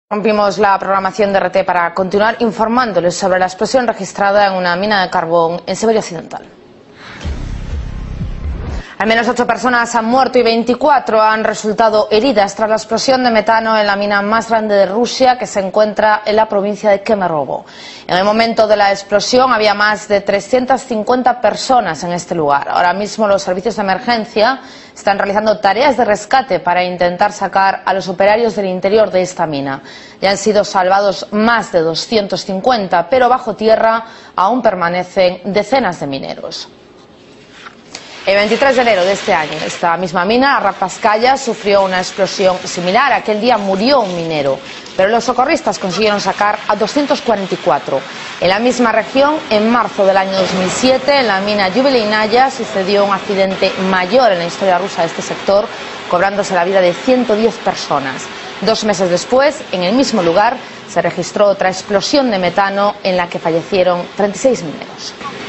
Rompimos la programación de RT para continuar informándoles sobre la explosión registrada en una mina de carbón en Segovia Occidental. Al menos 8 personas han muerto y 24 han resultado heridas tras la explosión de metano en la mina más grande de Rusia, que se encuentra en la provincia de Kemerovo. En el momento de la explosión había más de 350 personas en este lugar. Ahora mismo los servicios de emergencia están realizando tareas de rescate para intentar sacar a los operarios del interior de esta mina. Ya han sido salvados más de 250, pero bajo tierra aún permanecen decenas de mineros. El 23 de enero de este año, esta misma mina, Rapascaya, sufrió una explosión similar. Aquel día murió un minero, pero los socorristas consiguieron sacar a 244. En la misma región, en marzo del año 2007, en la mina Yubileinaya, sucedió un accidente mayor en la historia rusa de este sector, cobrándose la vida de 110 personas. 2 meses después, en el mismo lugar, se registró otra explosión de metano en la que fallecieron 36 mineros.